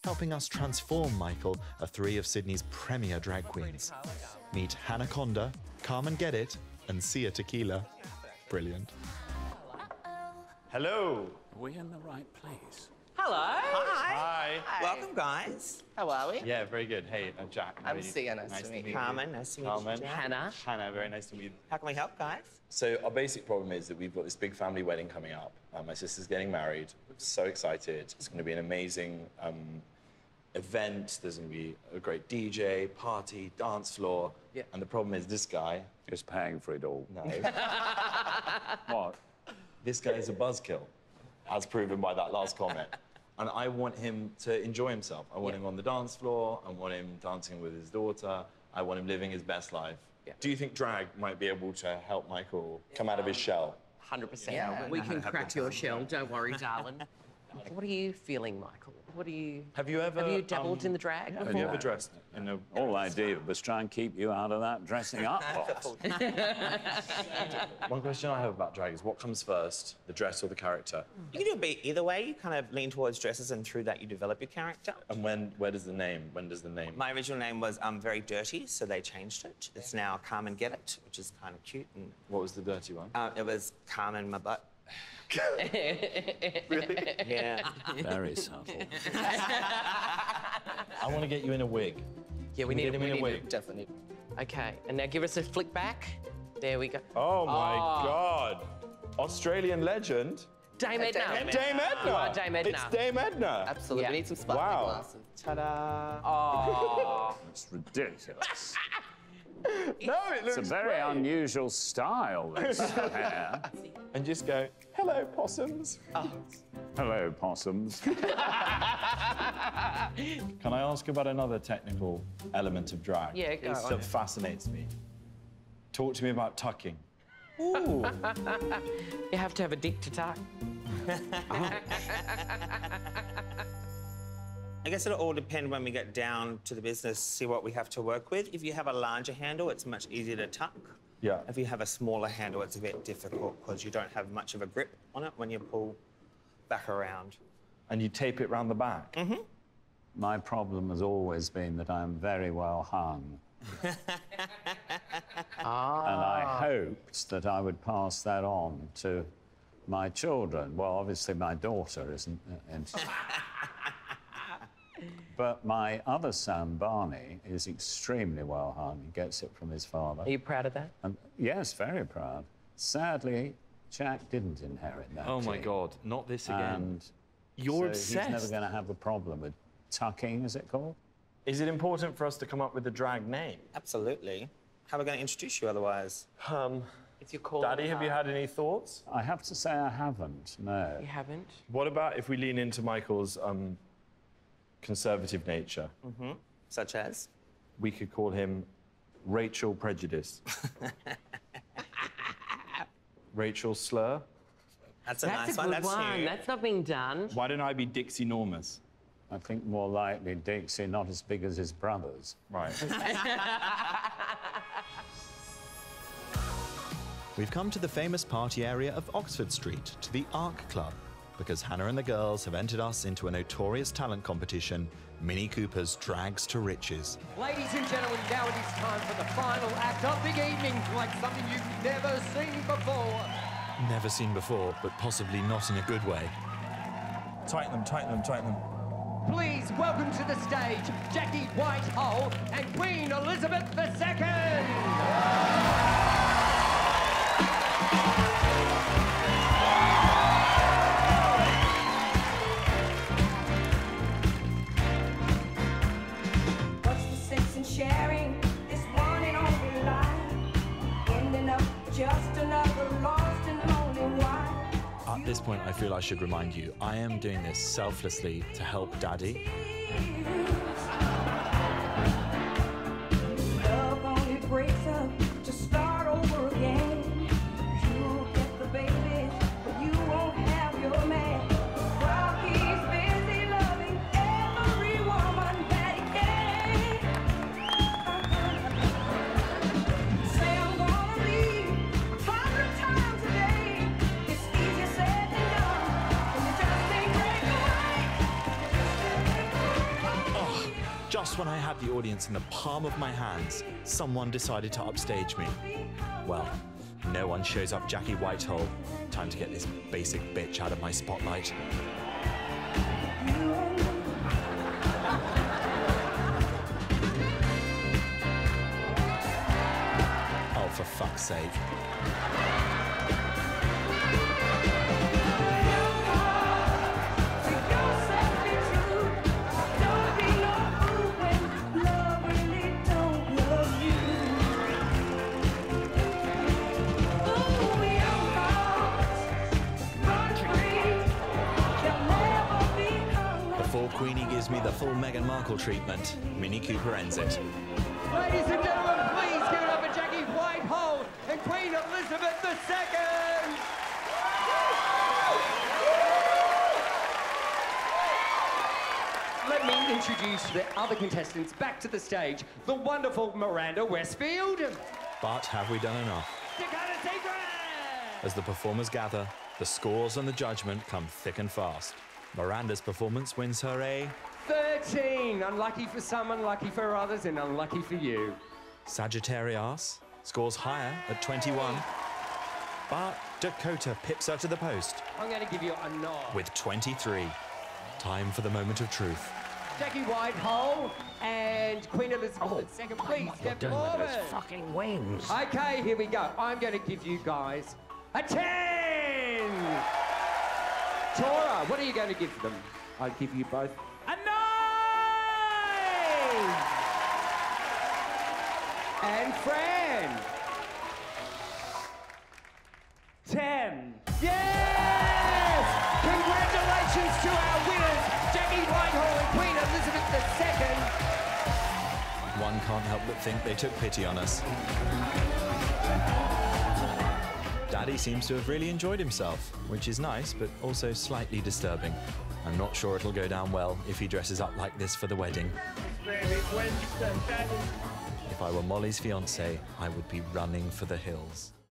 helping us transform Michael are three of Sydney's premier drag queens. Meet Hanaconda, Carmen Get It, and Sia Tequila. Brilliant. Hello. Are we in the right place? Hello. Hi. Hi. Welcome, guys. How are we? Yeah, very good. Hey, I'm Jack. I'm Sia. Nice to meet you. Carmen, nice to meet Carmen. you. Hannah. Hannah, very nice to meet you. How can we help, guys? So our basic problem is that we've got this big family wedding coming up. My sister's getting married. I'm so excited. It's going to be an amazing event. There's going to be a great DJ, party, dance floor. Yeah. And the problem is this guy... Just paying for it all. No. What? This guy is a buzzkill, as proven by that last comment. And I want him to enjoy himself. I want him on the dance floor. I want him dancing with his daughter. I want him living his best life. Yeah. Do you think drag might be able to help Michael come out of his shell? 100%. Yeah, we can crack your shell. Don't worry, darling. What are you feeling, Michael? What are you... Have you dabbled in the drag before? Have you ever dressed in a... All I did was try and keep you out of that dressing up box. One question I have about drag is what comes first, the dress or the character? You can do a bit either way. You kind of lean towards dresses, and through that you develop your character. And when does the name? My original name was Very Dirty, so they changed it. It's now Carmen Get It, which is kind of cute. And What was the dirty one? it was Carmen My Butt. Really? Yeah. Very subtle. I want to get you in a wig. Yeah, we Can we need get him in a wig? Definitely. Okay, and now give us a flick back. There we go. Oh, my God. Australian legend. Dame Edna. Dame Edna. You are Dame Edna. It's Dame Edna. Absolutely. Yeah. We need some sparkly Wow. glasses. Ta-da. Oh. It's ridiculous. No, it looks It's a very great. unusual style, this hair. And just go, hello, possums. Hello, possums. Can I ask about another technical element of drag? Yeah, go on. That fascinates me. Talk to me about tucking. Ooh. You have to have a dick to tuck. I guess it'll all depend when we get down to the business, see what we have to work with. If you have a larger handle, it's much easier to tuck. Yeah. If you have a smaller handle, it's a bit difficult because you don't have much of a grip on it when you pull back around. And you tape it round the back. Mm-hmm. My problem has always been that I'm very well hung. And I hoped that I would pass that on to my children. Well, obviously my daughter isn't. But my other son, Barney, is extremely well hung. He gets it from his father. Are you proud of that? And yes, very proud. Sadly, Jack didn't inherit that. Oh, my gene. God. Not this again. And You're so obsessed. He's never going to have a problem with tucking, is it called? Is it important for us to come up with a drag name? Absolutely. How are we going to introduce you otherwise? It's your call. Daddy, have you had any thoughts? I have to say I haven't, no. You haven't? What about if we lean into Michael's conservative nature? Mm-hmm. Such as? We could call him Rachel Prejudice. Rachel Slur. That's a That's nice a one. good That's one. new. That's not been done. Why don't I be Dixie Normus? I think more likely Dixie, not as big as his brothers. Right. We've come to the famous party area of Oxford Street, to the Arc Club, because Hannah and the girls have entered us into a notorious talent competition, Mini Cooper's Drags to Riches. Ladies and gentlemen, now it is time for the final act of the evening, like something you've never seen before. Never seen before, but possibly not in a good way. Tighten them, tighten them, tighten them. Please welcome to the stage Jackie Whitehall and Queen Elizabeth II. What's the sense in sharing this one and only life? Ending up just another lost and lonely wife. At this point, I feel I should remind you, I am doing this selflessly to help Daddy. Love only breaks up to start over again. You'll get the baby, but you won't have your man. While he's busy loving every woman that he can. Say I'm gonna leave 100 times a day. It's easier said than done when you just can't break away. Just when I had the audience in the palm of my hands, someone decided to upstage me. Well, no one shows up Jackie Whitehall. Time to get this basic bitch out of my spotlight. Oh, for fuck's sake. Before Queenie gives me the full Meghan Markle treatment, Mini Cooper ends it. Ladies and gentlemen, please give it up for Jackie Whitehall and Queen Elizabeth II. Let me introduce the other contestants back to the stage. The wonderful Miranda Westfield. But have we done enough? As the performers gather, the scores and the judgment come thick and fast. Miranda's performance wins her a 13. Unlucky for some, unlucky for others, and unlucky for you. Sagittarius scores higher at 21. But Dakota pips her to the post I'm going to give you a nod. with 23. Time for the moment of truth. Jackie Whitehall and Queen Elizabeth II, please step forward. Fucking wings. Okay, here we go. I'm going to give you guys a 10. Tora, what are you going to give them? I'll give you both a 9. And Fran. 10. Yes! Congratulations to our winners, Jackie Whitehall and Queen Elizabeth II. One can't help but think they took pity on us. Daddy seems to have really enjoyed himself, which is nice, but also slightly disturbing. I'm not sure it'll go down well if he dresses up like this for the wedding. If I were Molly's fiancé, I would be running for the hills.